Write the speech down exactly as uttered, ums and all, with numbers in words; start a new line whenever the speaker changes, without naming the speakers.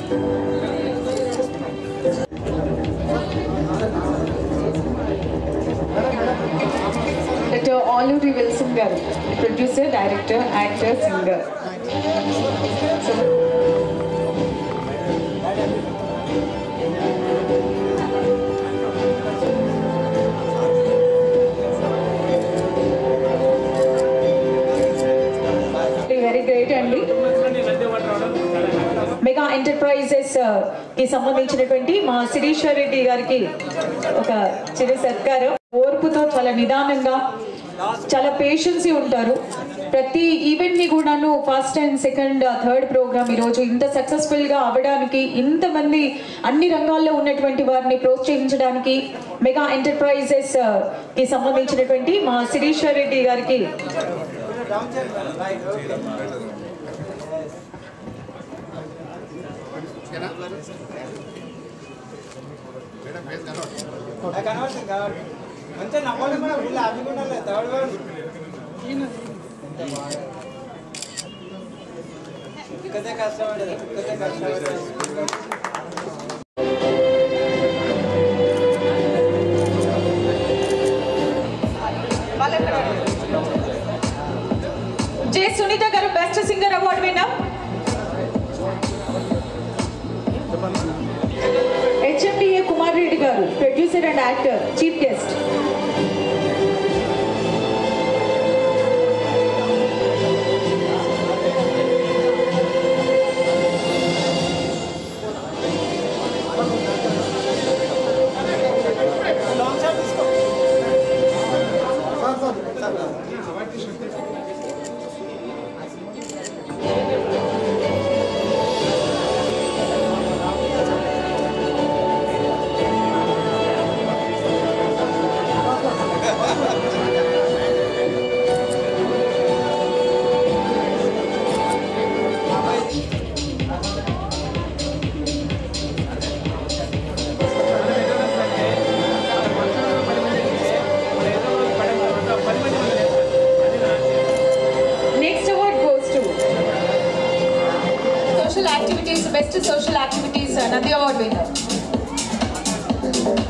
Doctor Alluri Wilson garu, producer, director, actor, singer. So, very great అండి. Mega enterprises కి సంబంధించినటువంటి మా శిరీశ్వర్ రెడ్డి గారికి ఒక చిరు సత్కారం. ఓర్పుతో చాలా నిదానంగా చాలా పేషెన్సీ ఉంటారు. ప్రతి ఈవెంట్ ని కూడాను first and second third programme ఈరోజు ఇంత సక్సెస్ఫుల్ గా అవ్వడానికి, ఇంతమంది అన్ని రంగాల్లో ఉన్నటువంటి వారిని ప్రోత్సహించడానికి మెగా ఎంటర్ప్రైజెస్ కి సంబంధించినటువంటి మా శిరీశ్వర్ రెడ్డి గారికి జే సునీత గారు best singer award winner. HMDA Kumar Reddy గారు producer and actor, chief guest. Activities, best social activities, Nandi Award winner.